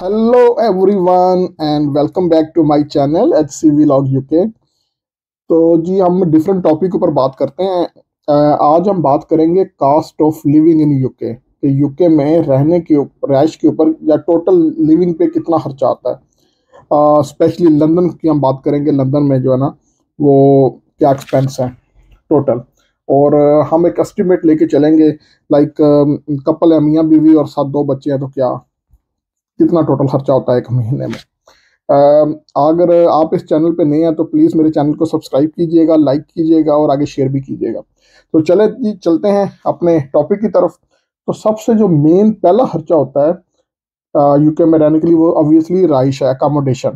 Hello everyone and welcome back to my channel HC Vlog UK. तो जी हम different topic ऊपर बात करते हैं। आज हम बात करेंगे cost of living in UK कि यूके में रहने के ऊपर, रहाइश के ऊपर या टोटल लिविंग पे कितना खर्चा आता है। स्पेशली लंदन की हम बात करेंगे। लंदन में जो है ना वो क्या एक्सपेंस है टोटल। और हम एक एस्टिमेट लेके चलेंगे। लाइक कपल है, मियाँ बीवी और साथ दो बच्चे हैं, तो क्या कितना टोटल खर्चा होता है एक महीने में। अगर आप इस चैनल पे नए हैं तो प्लीज़ मेरे चैनल को सब्सक्राइब कीजिएगा, लाइक कीजिएगा और आगे शेयर भी कीजिएगा। तो चले जी, चलते हैं अपने टॉपिक की तरफ। तो सबसे जो मेन पहला खर्चा होता है यूके में रहने के लिए, वो ऑब्वियसली राइश है, अकोमोडेशन।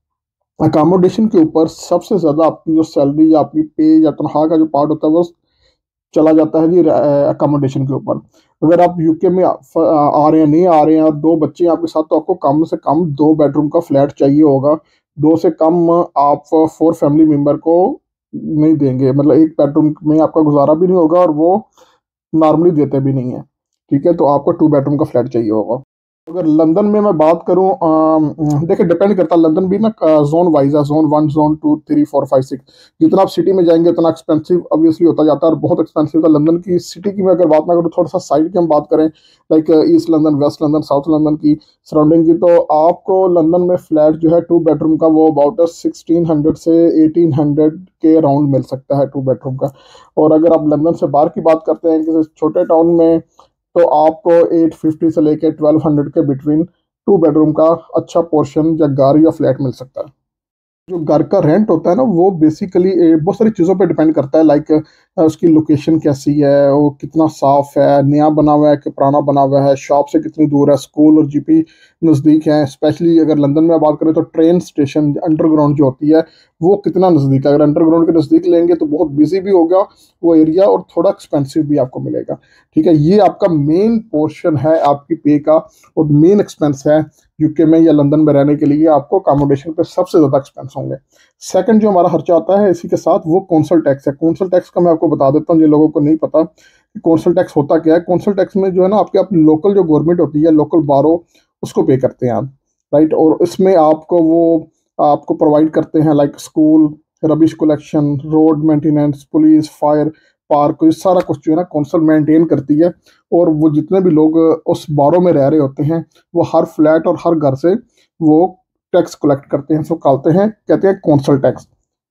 अकोमोडेशन के ऊपर सबसे ज़्यादा आपकी जो सैलरी या आपकी पे या तनख्वाह का जो पार्ट होता है वो चला जाता है जी अकोमोडेशन के ऊपर। अगर आप यूके में आ रहे हैं, नहीं आ रहे हैं और दो बच्चे हैं आपके साथ, तो आपको कम से कम 2 बेडरूम का फ्लैट चाहिए होगा। दो से कम आप 4 फैमिली मेम्बर को नहीं देंगे, मतलब एक बेडरूम में आपका गुजारा भी नहीं होगा और वो नॉर्मली देते भी नहीं है। ठीक है, तो आपको 2 बेडरूम का फ्लैट चाहिए होगा। अगर लंदन में मैं बात करूं, देखिए डिपेंड करता है, लंदन भी ना जोन वाइज है, जोन 1 जोन 2 3 4 5 6। जितना आप सिटी में जाएंगे उतना एक्सपेंसिव ऑब्वियसली होता जाता है और बहुत एक्सपेंसिव था। लंदन की सिटी की मैं अगर बात ना करूँ, थोड़ा सा साइड की हम बात करें, like east London, west London, south London की सराउंडिंग की, तो आपको लंदन में फ्लैट जो है 2 बेडरूम का वो अबाउट 1600 से 1800 के अराउंड मिल सकता है 2 बेडरूम का। और अगर आप लंदन से बाहर की बात करते हैं किसी छोटे टाउन में, तो आपको 850 से लेके 1200 के बिटवीन 2 बेडरूम का अच्छा पोर्शन या घर या फ्लैट मिल सकता है। जो घर का रेंट होता है ना, वो बेसिकली बहुत सारी चीज़ों पे डिपेंड करता है। लाइक उसकी लोकेशन कैसी है, वो कितना साफ है, नया बना हुआ है कि पुराना बना हुआ है, शॉप से कितनी दूर है, स्कूल और जीपी नज़दीक है। स्पेशली अगर लंदन में बात करें तो ट्रेन स्टेशन अंडरग्राउंड जो होती है वो कितना नज़दीक है। अगर अंडरग्राउंड के नज़दीक लेंगे तो बहुत बिजी भी होगा वो एरिया और थोड़ा एक्सपेंसिव भी आपको मिलेगा। ठीक है, ये आपका मेन पोर्शन है आपकी पे का और मेन एक्सपेंस है यूके में या लंदन में रहने के लिए। आपको अकोमोडेशन पे सबसे ज़्यादा एक्सपेंस होंगे। सेकंड जो हमारा खर्चा आता है इसी के साथ, वो कौंसल टैक्स है। कौंसल टैक्स का मैं आपको बता देता हूँ, जिन लोगों को नहीं पता कि कौंसल टैक्स होता क्या है। कौंसल टैक्स में जो है ना आपके आप लोकल जो गवर्नमेंट होती है, लोकल बारो, उसको पे करते हैं आप। राइट, और इसमें आपको वो आपको प्रोवाइड करते हैं like school, rubbish collection, road maintenance, police, fire, park, ये सारा कुछ जो है ना कौंसल मेंटेन करती है। और वो जितने भी लोग उस बारो में रह रहे होते हैं, वो हर फ्लैट और हर घर से वो टैक्स कलेक्ट करते हैं। सो कहते हैं, कहते हैं कौंसल टैक्स।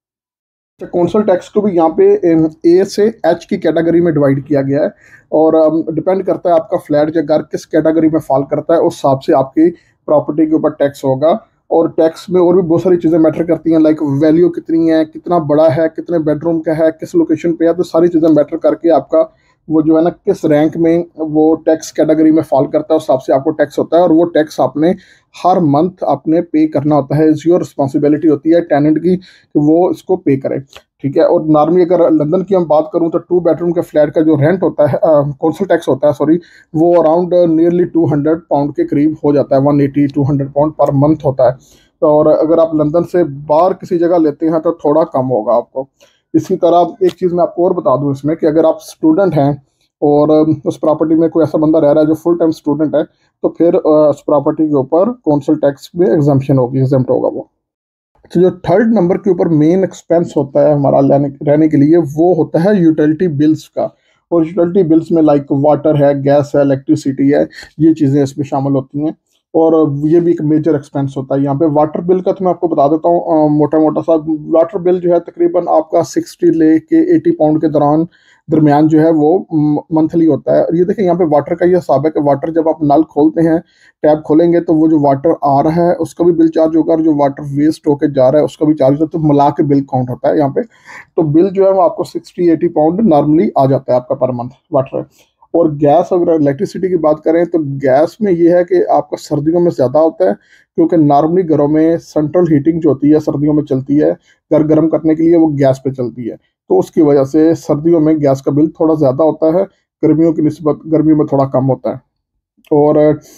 कौंसल टैक्स को भी यहाँ पे ए से एच की कैटेगरी में डिवाइड किया गया है। और डिपेंड करता है आपका फ्लैट या घर किस कैटेगरी में फॉल करता है, उस हिसाब से आपकी प्रॉपर्टी के ऊपर टैक्स होगा। और टैक्स में और भी बहुत सारी चीज़ें मैटर करती हैं, लाइक वैल्यू कितनी है, कितना बड़ा है, कितने बेडरूम का है, किस लोकेशन पे है, तो सारी चीज़ें मैटर करके आपका वो जो है ना किस रैंक में वो टैक्स कैटेगरी में फॉल करता है, उस हिसाब से आपको टैक्स होता है। और वो टैक्स आपने हर मंथ आपने पे करना होता है। इज़ योर रिस्पॉन्सिबिलिटी होती है टेनेंट की कि वो इसको पे करे। ठीक है, और नॉर्मली अगर लंदन की हम बात करूं तो 2 बेडरूम के फ्लैट का जो रेंट होता है, कौंसल टैक्स होता है सॉरी, वो अराउंड नियरली £200 के करीब हो जाता है। 180-200 पाउंड पर मंथ होता है। तो और अगर आप लंदन से बाहर किसी जगह लेते हैं तो थोड़ा कम होगा आपको। इसी तरह एक चीज़ मैं आपको और बता दूं इसमें कि अगर आप स्टूडेंट हैं और उस प्रॉपर्टी में कोई ऐसा बंदा रह रहा है जो फुल टाइम स्टूडेंट है, तो फिर उस प्रॉपर्टी के ऊपर कौंसल टैक्स में एग्जम्पशन होगी, एग्जम्प्ट होगा वो। तो जो थर्ड नंबर के ऊपर मेन एक्सपेंस होता है हमारा रहने के लिए, वो होता है यूटिलिटी बिल्स का। और यूटिलिटी बिल्स में लाइक वाटर है, गैस है, इलेक्ट्रिसिटी है, ये चीज़ें इसमें शामिल होती हैं। और ये भी एक मेजर एक्सपेंस होता है यहाँ पे। वाटर बिल का तो मैं आपको बता देता हूँ, मोटा मोटा सा वाटर बिल जो है तकरीबन आपका 60 लेके 80 पाउंड के दरमियान जो है वो मंथली होता है। और ये देखिए यहाँ पे वाटर का ये हिसाब है कि वाटर जब आप नल खोलते हैं, टैप खोलेंगे, तो वो जो वाटर आ रहा है उसका भी बिल चार्ज होगा और जो वाटर वेस्ट होकर जा रहा है उसका भी चार्ज होता है। तो मिला के बिल काउंट होता है यहाँ पे। तो बिल जो है वो आपको 60-80 पाउंड नॉर्मली आ जाता है आपका पर मंथ वाटर। और गैस, अगर इलेक्ट्रिसिटी की बात करें तो गैस में ये है कि आपका सर्दियों में ज़्यादा होता है, क्योंकि नॉर्मली घरों में सेंट्रल हीटिंग जो होती है सर्दियों में चलती है, घर गर्म करने के लिए वो गैस पे चलती है। तो उसकी वजह से सर्दियों में गैस का बिल थोड़ा ज़्यादा होता है, गर्मियों की निस्बत गर्मियों में थोड़ा कम होता है। और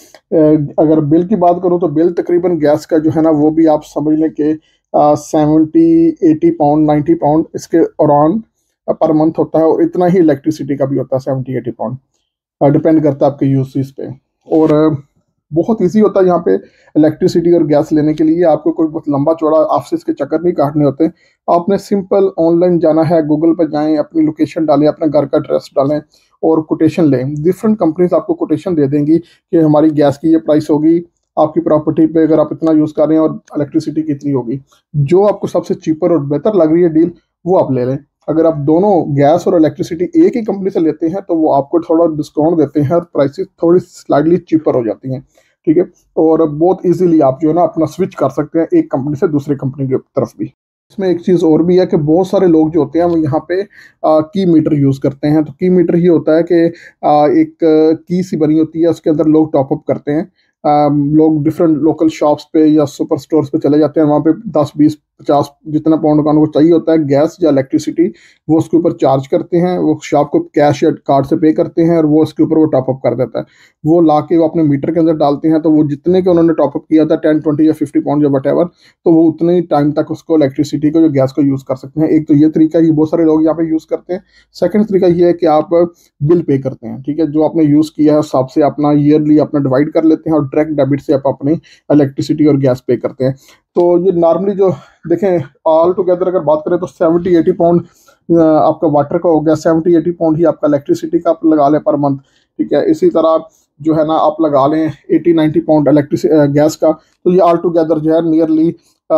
अगर बिल की बात करूँ तो बिल तकरीबन गैस का जो है ना वो भी आप समझ लें कि 70-80 पाउंड 90 पाउंड इसके अराउंड पर मंथ होता है। और इतना ही इलेक्ट्रिसिटी का भी होता है, 70-80 पाउंड। डिपेंड करता है आपके यूसेज पे। और बहुत ईजी होता है यहाँ पे इलेक्ट्रिसिटी और गैस लेने के लिए। आपको कोई बहुत लंबा चौड़ा ऑफिस के चक्कर नहीं काटने होते। आपने सिंपल ऑनलाइन जाना है, गूगल पर जाएं, अपनी लोकेशन डालें, अपना घर का एड्रेस डालें और कोटेशन लें। डिफरेंट कंपनीज आपको कोटेशन दे देंगी कि हमारी गैस की ये प्राइस होगी, आपकी प्रॉपर्टी पे अगर आप इतना यूज़ कर रहे हैं, और इलेक्ट्रिसिटी कितनी होगी। जो आपको सबसे चीपर और बेहतर लग रही है डील, वो आप ले लें। अगर आप दोनों गैस और इलेक्ट्रिसिटी एक ही कंपनी से लेते हैं तो वो आपको थोड़ा डिस्काउंट देते हैं और प्राइसेस थोड़ी स्लाइडली चीपर हो जाती हैं, ठीक है। और बहुत इजीली आप जो है ना अपना स्विच कर सकते हैं एक कंपनी से दूसरी कंपनी की तरफ भी। इसमें एक चीज़ और भी है कि बहुत सारे लोग जो होते हैं वो यहाँ पे की मीटर यूज़ करते हैं। तो की मीटर ही होता है कि एक की सी बनी होती है, उसके अंदर लोग टॉपअप करते हैं। लोग डिफरेंट लोकल शॉप्स पे या सुपर स्टोर्स पे चले जाते हैं, वहाँ पे 10 20 50 जितना पाउंड का उनको चाहिए होता है गैस या इलेक्ट्रिसिटी, वो उसके ऊपर चार्ज करते हैं। वो शॉप को कैश या कार्ड से पे करते हैं और वो उसके ऊपर वो टॉपअप कर देता है। वो ला के वो अपने मीटर के अंदर डालते हैं, तो वो जितने के उन्होंने टॉपअप किया था 10 20 या 50 पाउंड या वट एवर, तो वो उतने ही टाइम तक उसको इलेक्ट्रिसिटी को जो गैस को यूज़ कर सकते हैं। एक तो ये तरीका ये बहुत सारे लोग यहाँ पे यूज़ करते हैं। सेकंड तरीका ये है कि आप बिल पे करते हैं, ठीक है। जो आपने यूज़ किया है उस हिसाब से अपना ईयरली अपना डिवाइड कर लेते हैं और डायरेक्ट डेबिट से आप अपनी इलेक्ट्रिसिटी और गैस पे करते हैं। तो ये नॉर्मली जो देखें ऑल टुगेदर अगर बात करें तो 70 80 पाउंड आपका वाटर का हो गया, 70 80 पाउंड ही आपका इलेक्ट्रिसिटी का आप लगा लें पर मंथ, ठीक है। इसी तरह जो है ना आप लगा लें 80 90 पाउंड इलेक्ट्रिसिटी गैस का, तो ये ऑल टुगेदर जो है नियरली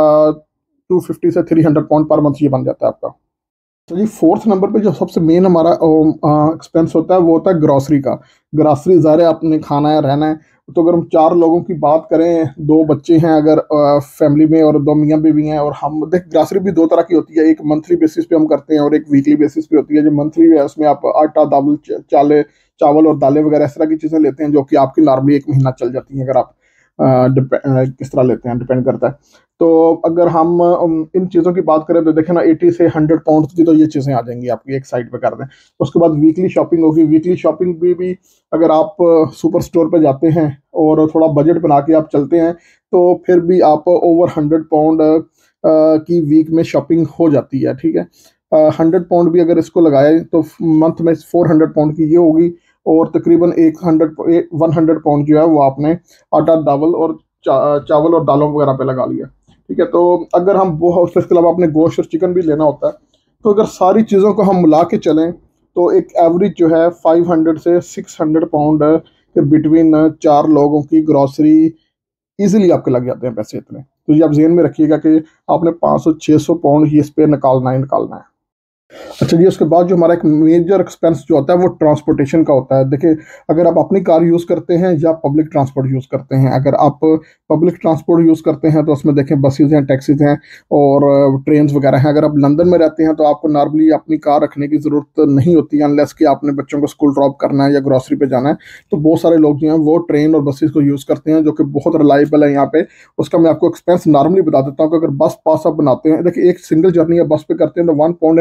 250 से 300 पाउंड पर मंथ ये बन जाता है आपका। तो जी फोर्थ नंबर पे जो सबसे मेन हमारा एक्सपेंस होता है वो होता है ग्रॉसरी का। ग्रॉसरी ज़ाहिर है आपने खाना है रहना है। तो अगर हम 4 लोगों की बात करें, 2 बच्चे हैं अगर फैमिली में और 2 मियाँ बीवी हैं, और हम देख ग्रॉसरी भी 2 तरह की होती है, एक मंथली बेसिस पे हम करते हैं और एक वीकली बेसिस पे होती है। जो मंथली है उसमें आप आटा दाल चावल और दालें वगैरह इस तरह की चीज़ें लेते हैं जो कि आपकी नॉर्मली 1 महीना चल जाती हैं। अगर आप किस तरह लेते हैं डिपेंड करता है। तो अगर हम इन चीज़ों की बात करें तो देखें ना 80 से 100 पाउंड की तो ये चीज़ें आ जाएंगी आपकी एक साइड पे कर दें। उसके बाद वीकली शॉपिंग होगी। वीकली शॉपिंग भी अगर आप सुपर स्टोर पे जाते हैं और थोड़ा बजट बना के आप चलते हैं तो फिर भी आप ओवर 100 पाउंड की वीक में शॉपिंग हो जाती है, ठीक है। 100 पाउंड भी अगर इसको लगाए तो मंथ में 400 पाउंड की ये होगी, और तकरीबन 100 पाउंड जो है वो आपने आटा दावल और चावल और दालों वगैरह पे लगा लिया, ठीक है। तो अगर हम वो इसके अलावा अपने गोश्त और चिकन भी लेना होता है, तो अगर सारी चीज़ों को हम मिला के चलें तो एक एवरेज जो है 500 से 600 पाउंड के बिटवीन 4 लोगों की ग्रॉसरी इजीली आपके लग जाते हैं पैसे इतने। तो ये आप जेहन में रखिएगा कि आपने 500 600 पाउंड ही इस पे निकालना है। अच्छा जी, उसके बाद जो हमारा एक मेजर एक्सपेंस जो होता है वो ट्रांसपोर्टेशन का होता है। देखिए अगर आप अपनी कार यूज़ करते हैं या पब्लिक ट्रांसपोर्ट यूज़ करते हैं, अगर आप पब्लिक ट्रांसपोर्ट यूज़ करते हैं तो उसमें देखें बसेज हैं, टैक्सीज हैं और ट्रेन वगैरह हैं। अगर आप लंदन में रहते हैं तो आपको नॉर्मली अपनी कार रखने की ज़रूरत नहीं होती है अनलेस कि आपने बच्चों को स्कूल ड्रॉप करना है या ग्रॉसरी पे जाना है। तो बहुत सारे लोग जो हैं वो ट्रेन और बसेज को यूज़ करते हैं जो कि बहुत रिलायबल है यहाँ पे। उसका मैं आपको एक्सपेंस नॉर्मली बता देता हूँ कि अगर बस पास आप बनाते हैं, देखिए एक सिंगल जर्नी आप बस पे करते हैं तो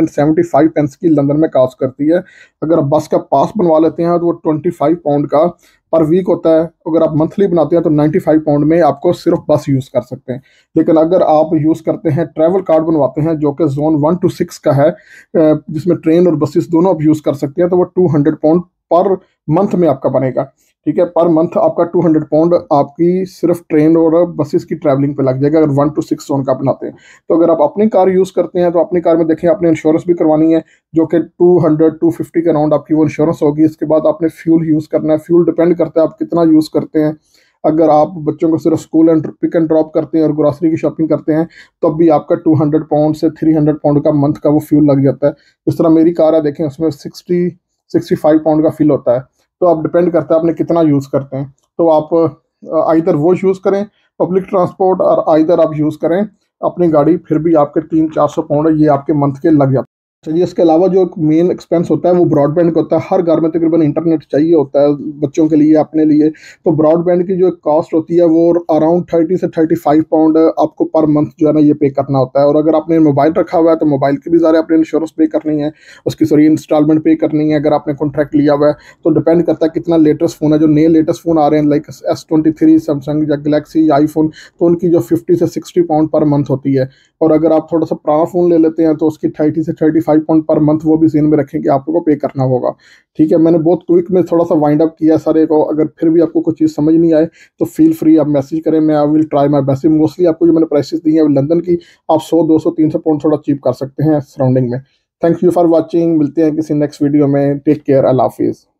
1 pound and 75 pence की लंदन में कास्ट करती है। अगर आप बस का पास बनवा लेते हैं तो वो 25 पाउंड का पर वीक होता है। अगर आप मंथली बनाते हैं तो 95 पाउंड में आपको सिर्फ बस यूज़ कर सकते हैं। लेकिन अगर आप यूज़ करते हैं ट्रैवल कार्ड बनवाते हैं जो कि जोन 1 to 6 का है, जिसमें ट्रेन और बसेस दोनों आप यूज़ कर सकते हैं, तो वो 200 पाउंड पर मंथ में आपका बनेगा, ठीक है। पर मंथ आपका 200 पाउंड आपकी सिर्फ ट्रेन और बसेस की ट्रैवलिंग पे लग जाएगा अगर 1 to 6 जोन का बनाते हैं। तो अगर आप अपनी कार यूज़ करते हैं तो अपनी कार में देखें आपने इंश्योरेंस भी करवानी है जो कि 200 250 के अराउंड आपकी वो इंश्योरेंस होगी। इसके बाद आपने फ्यूल यूज़ करना है। फ्यूल डिपेंड करता है आप कितना यूज़ करते हैं। अगर आप बच्चों को सिर्फ school and pick and drop करते हैं और ग्रॉसरी की शॉपिंग करते हैं तब भी आपका 200 पाउंड से 300 पाउंड का मंथ का वो फ्यूल लग जाता है। इस तरह मेरी कार है, देखें उसमें 65 पाउंड का फ्यूल होता है। तो आप डिपेंड करता है आपने कितना यूज़ करते हैं। तो आप आइदर वो यूज़ करें पब्लिक ट्रांसपोर्ट और आइदर आप यूज़ करें अपनी गाड़ी, फिर भी आपके 300 400 पाउंड ये आपके मंथ के लग जाते हैं। चलिए इसके अलावा जो एक मेन एक्सपेंस होता है वो ब्रॉडबैंड का होता है। हर घर में तकरीबन इंटरनेट चाहिए होता है बच्चों के लिए, अपने लिए। तो ब्रॉडबैंड की जो कॉस्ट होती है वो अराउंड 30 से 35 पाउंड आपको पर मंथ जो है ना ये पे करना होता है। और अगर आपने मोबाइल रखा हुआ है तो मोबाइल की भी ज़्यादा आपने इंश्योरेंस पे करनी है, उसकी सॉरी इंस्टॉलमेंट पे करनी है। अगर आपने कॉन्ट्रैक्ट लिया हुआ है तो डिपेंड करता है कितना लेटेस्ट फ़ोन है। जो नए लेटेस्ट फ़ोन आ रहे हैं लाइक S23 सैमसंग या गलेक्सी या आईफोन, तो उनकी जो 50 से 60 पाउंड पर मंथ होती है। और अगर आप थोड़ा सा पुराना फ़ोन ले लेते हैं तो उसकी 30 से 35 £5 पर मंथ वो भी सीन में रखें कि आपको पे करना होगा। ठीक है, मैंने बहुत क्विक में थोड़ा सा वाइंड अप किया सारे को। अगर फिर भी आपको कुछ चीज़ समझ नहीं आए तो फील फ्री आप मैसेज करें, मैं I will try my best. Mostly आपको जो मैंने प्राइसेस दी हैं लंदन की, आप 100 200 300 पाउंड थोड़ा चीप कर सकते हैं सराउंडिंग में। थैंक यू फॉर वॉचिंग, मिलते हैं किसी नेक्स्ट वीडियो में। टेक केयर, अल्लाह हाफिज़।